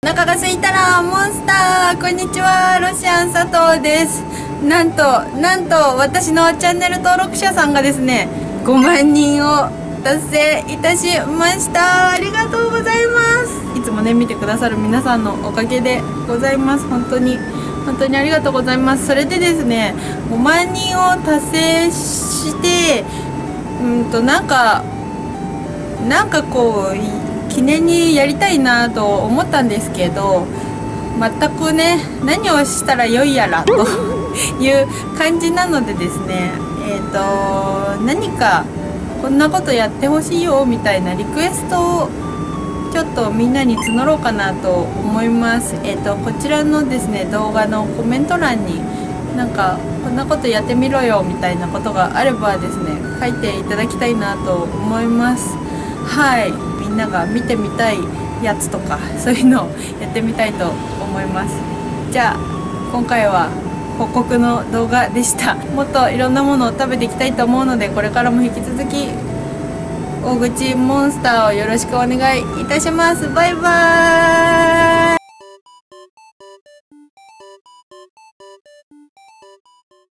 腹が空いたらモンスター。こんにちは、ロシアン佐藤です。なんと私のチャンネル登録者さんがですね、5万人を達成いたしました。ありがとうございます。いつもね見てくださる皆さんのおかげでございます。本当にありがとうございます。それでですね、5万人を達成してなんかこう記念にやりたいなと思ったんですけど、全くね何をしたらよいやらという感じなのでですね、何かこんなことやってほしいよみたいなリクエストをちょっとみんなに募ろうかなと思います。こちらのですね動画のコメント欄になんかこんなことやってみろよみたいなことがあればですね書いていただきたいなと思います。はい、みんなが見てみたいやつとかそういうのをやってみたいと思います。じゃあ今回は報告の動画でした。もっといろんなものを食べていきたいと思うので、これからも引き続き大口モンスターをよろしくお願いいたします。バイバーイ。